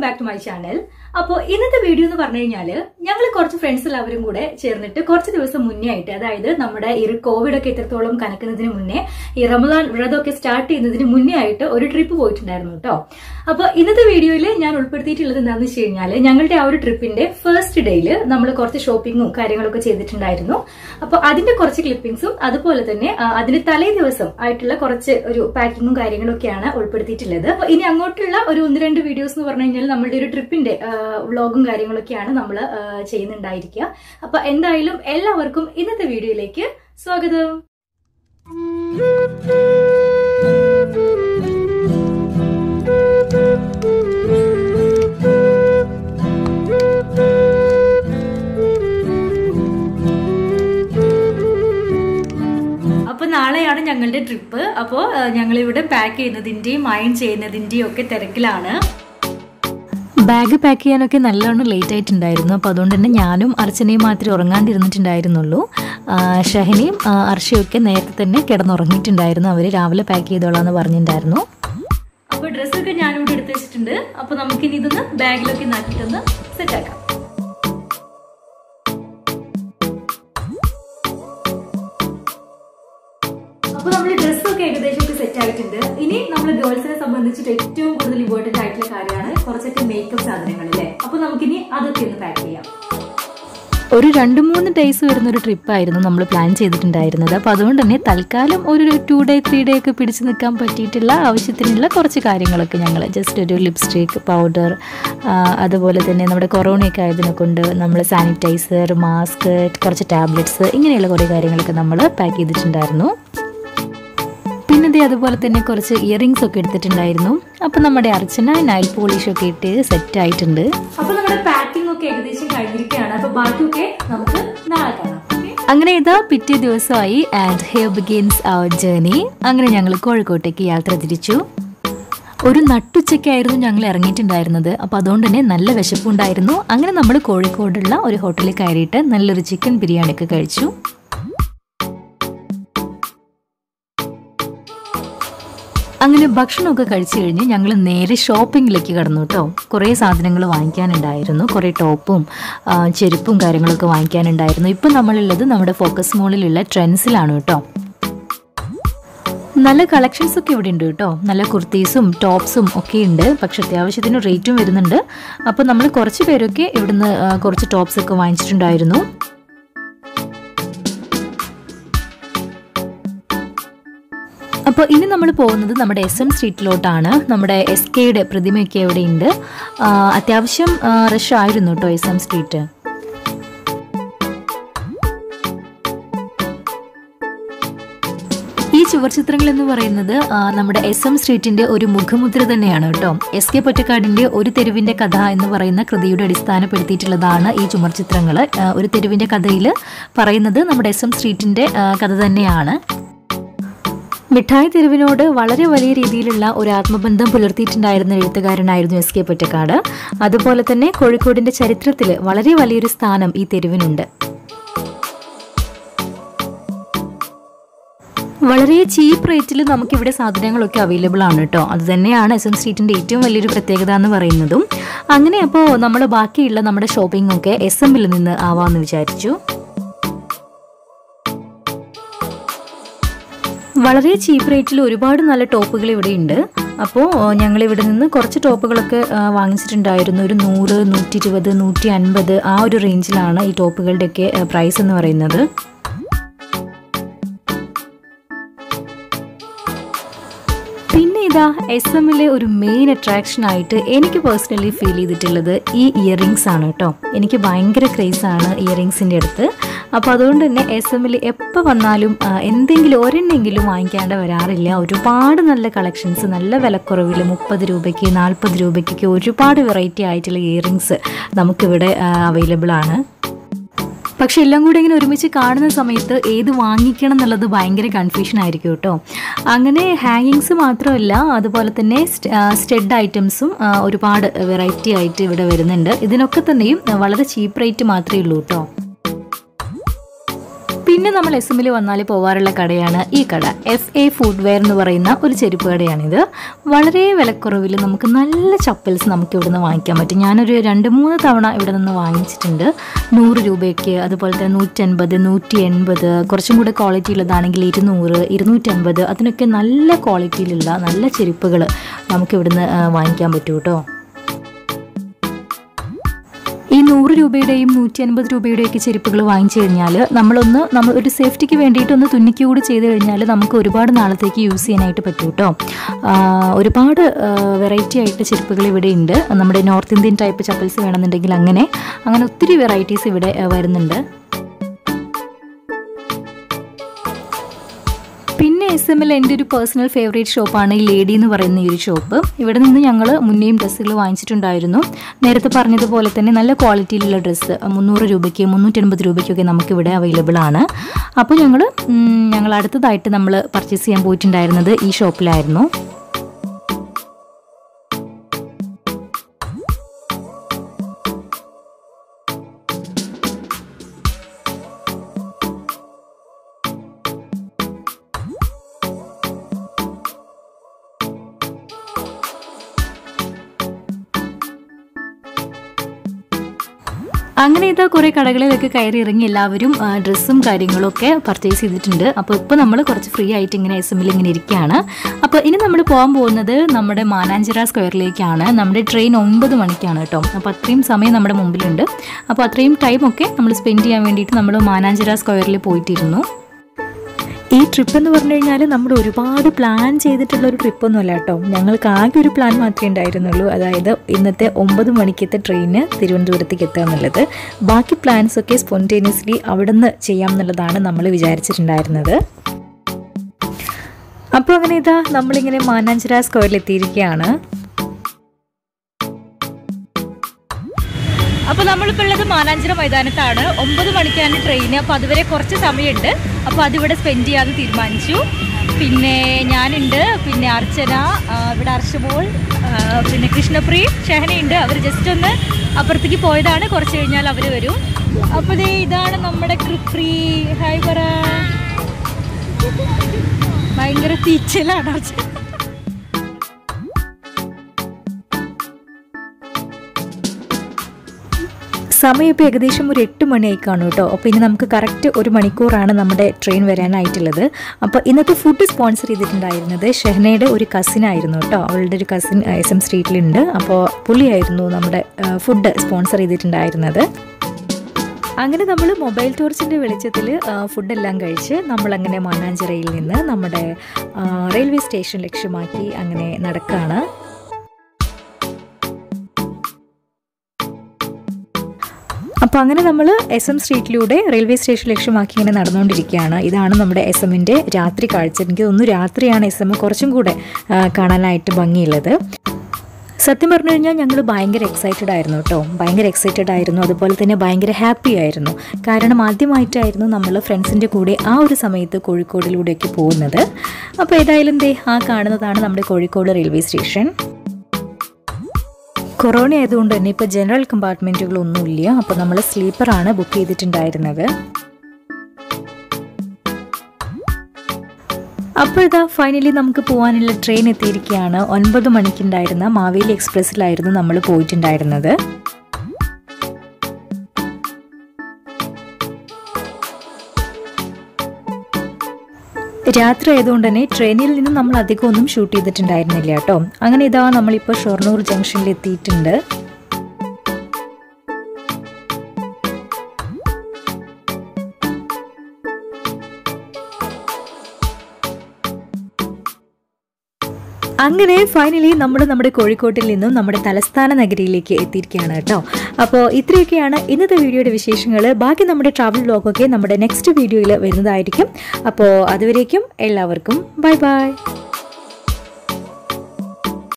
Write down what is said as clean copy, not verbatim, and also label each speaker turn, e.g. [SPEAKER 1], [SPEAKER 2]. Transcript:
[SPEAKER 1] back to my channel. അപ്പോൾ ഇന്നത്തെ video എന്ന് പറഞ്ഞു കഴിഞ്ഞാൽ ഞങ്ങൾ കുറച്ച് ഫ്രണ്ട്സ് എല്ലാവരും കൂടെ ചേർന്നിട്ട് കുറച്ച് ദിവസം മുന്നേ ആയിട്ട്, അതായത് നമ്മുടെ ഈ കോവിഡ് ഒക്കെ എത്രത്തോളം കനക്കുന്നതിന് മുന്നേ, ഈ റമദാൻ വ്രതമൊക്കെ സ്റ്റാർട്ട് ചെയ്യുന്നതിന് മുന്നേ ആയിട്ട് ഒരു ട്രിപ്പ് പോയിട്ടുണ്ടായിരുന്നു കേട്ടോ. അപ്പോൾ ഇന്നത്തെ വീഡിയോയിൽ ഞാൻ ഉൾപ്പെടുത്തിയിട്ടുള്ളത് എന്താണെന്ന് വെച്ച് കഴിഞ്ഞാൽ, ഞങ്ങളുടെ ആ ഒരു ട്രിപ്പിന്റെ ഫസ്റ്റ് ഡേയിൽ നമ്മൾ കുറച്ച് ഷോപ്പിങ്ങും കാര്യങ്ങളൊക്കെ ചെയ്തിട്ടുണ്ടായിരുന്നു. അപ്പോൾ അതിന്റെ കുറച്ച് ക്ലിപ്പിംഗ്സും അതുപോലെ തന്നെ അതിന്റെ തലേ ദിവസം ആയിട്ടുള്ള കുറച്ച് ഒരു പാക്കിങ്ങും കാര്യങ്ങളും ഒക്കെയാണ് ഉൾപ്പെടുത്തിയിട്ടുള്ളത്. അപ്പോൾ ഇനി അങ്ങോട്ടുള്ള ഒരു 1-2 വീഡിയോസ് എന്ന് പറഞ്ഞു കഴിഞ്ഞാൽ നമ്മളുടെ ഒരു ട്രിപ്പിന്റെ വ്ളോഗും കാര്യങ്ങളൊക്കെയാണ് നമ്മൾ ചെയ്യുന്നുണ്ടായിരിക്കുക. അപ്പൊ എന്തായാലും എല്ലാവർക്കും ഇന്നത്തെ വീഡിയോയിലേക്ക് സ്വാഗതം. അപ്പൊ നാളെയാണ് ഞങ്ങളുടെ ട്രിപ്പ്. അപ്പോൾ ഞങ്ങളിവിടെ പാക്ക് ചെയ്യുന്നതിന്റെയും അയൺ ചെയ്യുന്നതിന്റെയും ഒക്കെ തിരക്കിലാണ്. ബാഗ് പാക്ക് ചെയ്യാനൊക്കെ നല്ലോണം ലേറ്റ് ആയിട്ടുണ്ടായിരുന്നു. അപ്പോൾ അതുകൊണ്ട് തന്നെ ഞാനും അർച്ചനയും മാത്രമേ ഉറങ്ങാണ്ടിരുന്നിട്ടുണ്ടായിരുന്നുള്ളൂ. ഷഹനയും അർഷയൊക്കെ നേരത്തെ തന്നെ കിടന്നുറങ്ങിയിട്ടുണ്ടായിരുന്നു. അവർ രാവിലെ പാക്ക് ചെയ്തോളാന്ന് പറഞ്ഞിട്ടുണ്ടായിരുന്നു. അപ്പോൾ ഡ്രസ്സൊക്കെ ഞാനിവിടെ എടുത്ത് വെച്ചിട്ടുണ്ട്. അപ്പോൾ നമുക്കിനി ഇതൊന്ന് ബാഗിലൊക്കെ നാട്ടിട്ടൊന്ന് സെറ്റാക്കാം. അപ്പോൾ നമ്മൾ ഡ്രസ്സൊക്കെ ഏകദേശം സെറ്റ് ആയിട്ടുണ്ട്. ഇനി നമ്മൾ ഗേൾസിനെ സംബന്ധിച്ചിട്ട് ഏറ്റവും കൂടുതൽ ഇമ്പോർട്ടന്റ് ആയിട്ടുള്ള കാര്യമാണ് കുറച്ചൊക്കെ മേക്കപ്പ് സാധനങ്ങൾ അല്ലേ. അപ്പൊ നമുക്കിനി അതൊക്കെ ഒന്ന് പാക്ക് ചെയ്യാം. ഒരു 2-3 ഡേയ്സ് വരുന്ന ഒരു ട്രിപ്പായിരുന്നു നമ്മൾ പ്ലാൻ ചെയ്തിട്ടുണ്ടായിരുന്നത്. അപ്പോൾ അതുകൊണ്ട് തന്നെ തൽക്കാലം ഒരു 2 ഡേ 3 ഡേ ഒക്കെ പിടിച്ചു നിൽക്കാൻ പറ്റിയിട്ടുള്ള ആവശ്യത്തിനുള്ള കുറച്ച് കാര്യങ്ങളൊക്കെ ഞങ്ങൾ ജസ്റ്റ് ഒരു ലിപ്സ്റ്റിക്, പൗഡർ, അതുപോലെ തന്നെ നമ്മുടെ കൊറോണയൊക്കെ ആയതിനെ കൊണ്ട് നമ്മൾ സാനിറ്റൈസർ, മാസ്ക്, കുറച്ച് ടാബ്ലറ്റ്സ്, ഇങ്ങനെയുള്ള കുറേ കാര്യങ്ങളൊക്കെ നമ്മൾ പാക്ക് ചെയ്തിട്ടുണ്ടായിരുന്നു. പിന്നെ അതുപോലെ തന്നെ കുറച്ച് ഇയറിംഗ്സ് ഒക്കെ എടുത്തിട്ടുണ്ടായിരുന്നു. അപ്പൊ നമ്മുടെ അർച്ചന നൈൽ പോളിഷ് ഒക്കെ ഇട്ട് സെറ്റ് ആയിട്ടുണ്ട്. അപ്പൊ നമ്മുടെ പാക്കിംഗ് ഒക്കെ ഏകദേശം കഴിഞ്ഞിരിക്കുകയാണ്. അപ്പൊ ബാക്കിയൊക്കെ നമുക്ക് നാളെ കാണാം. അങ്ങനെ ഇതാ പിറ്റേ ദിവസമായി and here begins our journey. അങ്ങനെ ഞങ്ങൾ കോഴിക്കോട്ടേക്ക് യാത്ര തിരിച്ചു. ഒരു നട്ടുച്ചയ്ക്കായിരുന്നു ഞങ്ങൾ ഇറങ്ങിയിട്ടുണ്ടായിരുന്നത്. അപ്പോൾ അതുകൊണ്ട് തന്നെ നല്ല വിശപ്പുണ്ടായിരുന്നു. അങ്ങനെ നമ്മൾ കോഴിക്കോടുള്ള ഒരു ഹോട്ടലിൽ കയറിയിട്ട് നല്ലൊരു ചിക്കൻ ബിരിയാണി ഒക്കെ കഴിച്ചു. അങ്ങനെ ഭക്ഷണമൊക്കെ കഴിച്ചു കഴിഞ്ഞ് ഞങ്ങൾ നേരെ ഷോപ്പിങ്ങിലേക്ക് കടന്നു കേട്ടോ. കുറേ സാധനങ്ങൾ വാങ്ങിക്കാനുണ്ടായിരുന്നു. കുറേ ടോപ്പും ചെരുപ്പും കാര്യങ്ങളൊക്കെ വാങ്ങിക്കാനുണ്ടായിരുന്നു. ഇപ്പം നമ്മളുള്ളത് നമ്മുടെ ഫോക്കസ് മോളിലുള്ള ട്രെൻഡ്സിലാണ് കേട്ടോ. നല്ല കളക്ഷൻസ് ഒക്കെ ഇവിടെ ഉണ്ട് കേട്ടോ. നല്ല കുർത്തീസും ടോപ്സും ഒക്കെ ഉണ്ട്. പക്ഷെ അത്യാവശ്യത്തിന് റേറ്റും വരുന്നുണ്ട്. അപ്പോൾ നമ്മൾ കുറച്ച് പേരൊക്കെ ഇവിടുന്ന് കുറച്ച് ടോപ്സ് ഒക്കെ വാങ്ങിച്ചിട്ടുണ്ടായിരുന്നു. അപ്പോൾ ഇനി നമ്മൾ പോകുന്നത് നമ്മുടെ SM സ്ട്രീറ്റിലോട്ടാണ്. നമ്മുടെ SKയുടെ പ്രതിമയൊക്കെ ഇവിടെ ഉണ്ട്. അത്യാവശ്യം റഷ് ആയിരുന്നു കേട്ടോ SM സ്ട്രീറ്റ്. ഈ ചുവർചിത്രങ്ങൾ എന്ന് പറയുന്നത് നമ്മുടെ SM സ്ട്രീറ്റിന്റെ ഒരു മുഖമുദ്ര തന്നെയാണ് കേട്ടോ. SK പൊറ്റക്കാടിന്റെ ഒരു തെരുവിന്റെ കഥ എന്ന് പറയുന്ന കൃതിയുടെ അടിസ്ഥാനപ്പെടുത്തിയിട്ടുള്ളതാണ് ഈ ചുമർചിത്രങ്ങൾ. ഒരു തെരുവിന്റെ കഥയിൽ പറയുന്നത് നമ്മുടെ SM സ്ട്രീറ്റിന്റെ കഥ തന്നെയാണ്. മിഠായി തെരുവിനോട് വളരെ വലിയ രീതിയിലുള്ള ഒരു ആത്മബന്ധം പുലർത്തിയിട്ടുണ്ടായിരുന്ന എഴുത്തുകാരനായിരുന്നു SK പൊറ്റക്കാട്. അതുപോലെ തന്നെ കോഴിക്കോടിന്റെ ചരിത്രത്തിൽ വളരെ വലിയൊരു സ്ഥാനം ഈ തെരുവിനുണ്ട്. വളരെ ചീപ്പ് റേറ്റിൽ നമുക്കിവിടെ സാധനങ്ങളൊക്കെ അവൈലബിൾ ആണ് കേട്ടോ. അത് തന്നെയാണ് SM സ്ട്രീറ്റിന്റെ ഏറ്റവും വലിയൊരു പ്രത്യേകത എന്ന് പറയുന്നതും. അങ്ങനെ അപ്പോൾ നമ്മൾ ബാക്കിയുള്ള നമ്മുടെ ഷോപ്പിംഗ് ഒക്കെ SMൽ നിന്ന് ആവാമെന്ന് വിചാരിച്ചു. വളരെ ചീപ്പ് റേറ്റിൽ ഒരുപാട് നല്ല ടോപ്പുകൾ ഇവിടെ ഉണ്ട്. അപ്പോൾ ഞങ്ങളിവിടെ നിന്ന് കുറച്ച് ടോപ്പുകളൊക്കെ വാങ്ങിച്ചിട്ടുണ്ടായിരുന്നു. ഒരു 100, 120, 150 ആ ഒരു റേഞ്ചിലാണ് ഈ ടോപ്പുകളുടെയൊക്കെ പ്രൈസ് എന്ന് പറയുന്നത്. പിന്നെ ഇതാ SMലെ ഒരു മെയിൻ അട്രാക്ഷൻ ആയിട്ട് എനിക്ക് പേഴ്സണലി ഫീൽ ചെയ്തിട്ടുള്ളത് ഈ ഇയറിങ്സ് ആണ് കേട്ടോ. എനിക്ക് ഭയങ്കര ക്രേസാണ് ഇയറിങ്സിൻ്റെ അടുത്ത്. അപ്പോൾ അതുകൊണ്ട് തന്നെ SMൽ എപ്പോൾ വന്നാലും എന്തെങ്കിലും ഒരെണ്ണെങ്കിലും വാങ്ങിക്കാണ്ട് വരാറില്ല. ഒരുപാട് നല്ല കളക്ഷൻസ്, നല്ല വിലക്കുറവിൽ 30 രൂപയ്ക്ക് 40 രൂപയ്ക്കൊക്കെ ഒരുപാട് വെറൈറ്റി ആയിട്ടുള്ള ഇയറിങ്സ് നമുക്കിവിടെ അവൈലബിൾ ആണ്. പക്ഷെ എല്ലാം കൂടെ ഇങ്ങനെ ഒരുമിച്ച് കാണുന്ന സമയത്ത് ഏത് വാങ്ങിക്കണം എന്നുള്ളത് ഭയങ്കര കൺഫ്യൂഷൻ ആയിരിക്കും കേട്ടോ. അങ്ങനെ ഹാങ്ങിങ്സ് മാത്രമല്ല, അതുപോലെ തന്നെ സ്റ്റഡ് ഐറ്റംസും ഒരുപാട് വെറൈറ്റി ആയിട്ട് ഇവിടെ വരുന്നുണ്ട്. ഇതിനൊക്കെ തന്നെയും വളരെ ചീപ്പ് റേറ്റ് മാത്രമേ ഉള്ളൂ കേട്ടോ. പിന്നെ നമ്മൾ എസ്എമ്മിൽ വന്നാൽ പോകാറുള്ള കടയാണ് ഈ കട. FA ഫുഡ്വെയർ എന്ന് പറയുന്ന ഒരു ചെരുപ്പ് കടയാണിത്. വളരെ വിലക്കുറവിൽ നമുക്ക് നല്ല ചപ്പൽസ് നമുക്ക് ഇവിടെ നിന്ന് വാങ്ങിക്കാൻ പറ്റും. ഞാനൊരു 2-3 തവണ ഇവിടെ നിന്ന് വാങ്ങിച്ചിട്ടുണ്ട്. 100 രൂപയ്ക്ക്, അതുപോലെ തന്നെ 150, 180, കുറച്ചും കൂടെ ക്വാളിറ്റി ഉള്ളതാണെങ്കിൽ 200, 250, അതിനൊക്കെ നല്ല ക്വാളിറ്റിയിലുള്ള നല്ല ചെരുപ്പുകൾ നമുക്ക് ഇവിടുന്ന് വാങ്ങിക്കാൻ പറ്റും കേട്ടോ. ഈ 100 രൂപയുടെയും 150 രൂപയുടെയൊക്കെ ചെരുപ്പുകൾ വാങ്ങിച്ചു കഴിഞ്ഞാൽ നമ്മൾ ഒരു സേഫ്റ്റിക്ക് വേണ്ടിയിട്ടൊന്ന് തുന്നിക്കുക കൂടി ചെയ്ത് കഴിഞ്ഞാൽ നമുക്ക് ഒരുപാട് നാളത്തേക്ക് യൂസ് ചെയ്യാനായിട്ട് പറ്റും കേട്ടോ. ഒരുപാട് വെറൈറ്റി ആയിട്ട് ചെരുപ്പുകൾ ഇവിടെ ഉണ്ട്. നമ്മുടെ നോർത്ത് ഇന്ത്യൻ ടൈപ്പ് ചപ്പൽസ് വേണമെന്നുണ്ടെങ്കിൽ അങ്ങനെ ഒത്തിരി വെറൈറ്റീസ് ഇവിടെ വരുന്നുണ്ട്. പിന്നെ SM-ൽ എൻ്റെ ഒരു പേഴ്സണൽ ഫേവറേറ്റ് ഷോപ്പാണ് ഈ ലേഡി എന്ന് പറയുന്ന ഈ ഒരു ഷോപ്പ്. ഇവിടെ നിന്ന് ഞങ്ങൾ മുന്നേയും ഡ്രസ്സുകൾ വാങ്ങിച്ചിട്ടുണ്ടായിരുന്നു. നേരത്തെ പറഞ്ഞതുപോലെ തന്നെ നല്ല ക്വാളിറ്റിയിലുള്ള ഡ്രസ്സ് 300 രൂപയ്ക്ക് 350 രൂപയ്ക്കൊക്കെ നമുക്കിവിടെ അവൈലബിൾ ആണ്. അപ്പോൾ ഞങ്ങൾ അടുത്തതായിട്ട് നമ്മൾ പർച്ചേസ് ചെയ്യാൻ പോയിട്ടുണ്ടായിരുന്നത് ഈ ഷോപ്പിലായിരുന്നു. അങ്ങനെ ഇതാ കുറേ കടകളിലൊക്കെ കയറി ഇറങ്ങി എല്ലാവരും ഡ്രസ്സും കാര്യങ്ങളൊക്കെ പർച്ചേസ് ചെയ്തിട്ടുണ്ട്. അപ്പോൾ ഇപ്പോൾ നമ്മൾ കുറച്ച് ഫ്രീ ആയിട്ട് ഇങ്ങനെ SM-ൽ ഇങ്ങനെ ഇരിക്കുകയാണ്. അപ്പോൾ ഇനി നമ്മൾ പോകാൻ പോകുന്നത് നമ്മുടെ മാനാഞ്ചിറ സ്ക്വയറിലേക്കാണ്. നമ്മുടെ ട്രെയിൻ 9 മണിക്കാണ് കേട്ടോ. അപ്പോൾ അത്രയും സമയം നമ്മുടെ മുമ്പിലുണ്ട്. അപ്പോൾ അത്രയും ടൈമൊക്കെ നമ്മൾ സ്പെൻഡ് ചെയ്യാൻ വേണ്ടിയിട്ട് നമ്മൾ മാനാഞ്ചിറ സ്ക്വയറിൽ പോയിട്ടിരുന്നു. ഈ ട്രിപ്പ് എന്ന് പറഞ്ഞു കഴിഞ്ഞാൽ നമ്മൾ ഒരുപാട് പ്ലാൻ ചെയ്തിട്ടുള്ളൊരു ട്രിപ്പൊന്നുമല്ല കേട്ടോ. ഞങ്ങൾക്ക് ആകെ ഒരു പ്ലാൻ മാത്രമേ ഉണ്ടായിരുന്നുള്ളൂ. അതായത് ഇന്നത്തെ 9 മണിക്കത്തെ ട്രെയിന് തിരുവനന്തപുരത്തേക്ക് എത്തുക എന്നുള്ളത്. ബാക്കി പ്ലാൻസൊക്കെ സ്പോണ്ടേനിയസ്ലി അവിടെ നിന്ന് ചെയ്യാം എന്നുള്ളതാണ് നമ്മൾ വിചാരിച്ചിട്ടുണ്ടായിരുന്നത്. അപ്പോൾ അങ്ങനെ ഇതാ നമ്മളിങ്ങനെ മാനാഞ്ചിറ സ്ക്വയറിൽ എത്തിയിരിക്കുകയാണ്. അപ്പോൾ നമ്മളിപ്പോൾ ഉള്ളത് മാനാഞ്ചിറ മൈതാനത്താണ്. 9 മണിക്കാണ് ട്രെയിൻ. അപ്പോൾ അതുവരെ കുറച്ച് സമയമുണ്ട്. അപ്പോൾ അതിവിടെ സ്പെൻഡ് ചെയ്യാമെന്ന് തീരുമാനിച്ചു. പിന്നെ ഞാനുണ്ട്, പിന്നെ അർച്ചന, ഇവിടെ അർഷമോൾ, പിന്നെ കൃഷ്ണപ്രിയ, ഷഹനയുണ്ട്. അവർ ജസ്റ്റ് ഒന്ന് അപ്പുറത്തേക്ക് പോയതാണ്. കുറച്ച് കഴിഞ്ഞാൽ അവർ വരും. അപ്പോൾ ഇതാണ് നമ്മുടെ കൃപ്രി. ഹായ് പറ. ഭയങ്കര തീച്ചലാണ് അർച്ചന. സമയം ഇപ്പോൾ ഏകദേശം ഒരു 8 മണിയായി കാണും കേട്ടോ. അപ്പോൾ ഇനി നമുക്ക് കറക്റ്റ് 1 മണിക്കൂറാണ് നമ്മുടെ ട്രെയിൻ വരാനായിട്ടുള്ളത്. അപ്പോൾ ഇന്നത്തെ ഫുഡ് സ്പോൺസർ ചെയ്തിട്ടുണ്ടായിരുന്നത് ഷെഹനയുടെ ഒരു കസിനായിരുന്നു കേട്ടോ. അവളുടെ ഒരു കസിൻ SM സ്ട്രീറ്റിലുണ്ട്. അപ്പോൾ പുള്ളിയായിരുന്നു നമ്മുടെ ഫുഡ് സ്പോൺസർ ചെയ്തിട്ടുണ്ടായിരുന്നത്. അങ്ങനെ നമ്മൾ മൊബൈൽ ടോർച്ചിൻ്റെ വെളിച്ചത്തിൽ ഫുഡെല്ലാം കഴിച്ച് നമ്മളങ്ങനെ മാനാഞ്ചിറയിൽ നിന്ന് നമ്മുടെ റെയിൽവേ സ്റ്റേഷൻ ലക്ഷ്യമാക്കി അങ്ങനെ നടക്കുകയാണ്. അപ്പോൾ അങ്ങനെ നമ്മൾ SM സ്ട്രീറ്റിലൂടെ റെയിൽവേ സ്റ്റേഷൻ ലക്ഷ്യമാക്കി ഇങ്ങനെ നടന്നുകൊണ്ടിരിക്കുകയാണ്. ഇതാണ് നമ്മുടെ SM-ൻ്റെ രാത്രി കാഴ്ച. എനിക്ക് തോന്നുന്നു രാത്രിയാണ് SM കുറച്ചും കൂടെ കാണാനായിട്ട് ഭംഗിയുള്ളത്. സത്യം പറഞ്ഞു കഴിഞ്ഞാൽ ഞങ്ങൾ ഭയങ്കര എക്സൈറ്റഡ് ആയിരുന്നു കേട്ടോ. ഭയങ്കര എക്സൈറ്റഡ് ആയിരുന്നു. അതുപോലെ തന്നെ ഭയങ്കര ഹാപ്പി ആയിരുന്നു. കാരണം ആദ്യമായിട്ടായിരുന്നു നമ്മൾ ഫ്രണ്ട്സിൻ്റെ കൂടെ ആ ഒരു സമയത്ത് കോഴിക്കോടിലൂടെയൊക്കെ പോകുന്നത്. അപ്പോൾ ഏതായാലും ആ കാണുന്നതാണ് നമ്മുടെ കോഴിക്കോട് റെയിൽവേ സ്റ്റേഷൻ. കൊറോണ ആയതുകൊണ്ട് തന്നെ ഇപ്പോൾ ജനറൽ കമ്പാർട്ട്മെൻറ്റുകളൊന്നുമില്ല. അപ്പോൾ നമ്മൾ സ്ലീപ്പറാണ് ബുക്ക് ചെയ്തിട്ടുണ്ടായിരുന്നത്. അപ്പോൾ ഇതാ ഫൈനലി നമുക്ക് പോകാനുള്ള ട്രെയിൻ എത്തിയിരിക്കുകയാണ്. 9 മണിക്കുണ്ടായിരുന്ന മാവേലി എക്സ്പ്രസ്സിലായിരുന്നു നമ്മൾ പോയിട്ടുണ്ടായിരുന്നത്. രാത്രി ആയതുകൊണ്ട് തന്നെ ട്രെയിനിൽ നിന്ന് നമ്മൾ അധികം ഒന്നും ഷൂട്ട് ചെയ്തിട്ടുണ്ടായിരുന്നില്ല കേട്ടോ. അങ്ങനെ ഇതാ നമ്മളിപ്പോൾ ഷൊർണൂർ ജംഗ്ഷനിൽ എത്തിയിട്ടുണ്ട്. അങ്ങനെ ഫൈനലി നമ്മൾ നമ്മുടെ കോഴിക്കോട്ടിൽ നിന്നും നമ്മുടെ തലസ്ഥാന നഗരിയിലേക്ക് എത്തിയിരിക്കുകയാണ് കേട്ടോ. അപ്പോൾ ഇത്രയൊക്കെയാണ് ഇന്നത്തെ വീഡിയോയുടെ വിശേഷങ്ങൾ. ബാക്കി നമ്മുടെ ട്രാവൽ വ്ലോഗൊക്കെ നമ്മുടെ നെക്സ്റ്റ് വീഡിയോയിൽ വരുന്നതായിരിക്കും. അപ്പോൾ അതുവരേക്കും എല്ലാവർക്കും ബൈ ബൈ.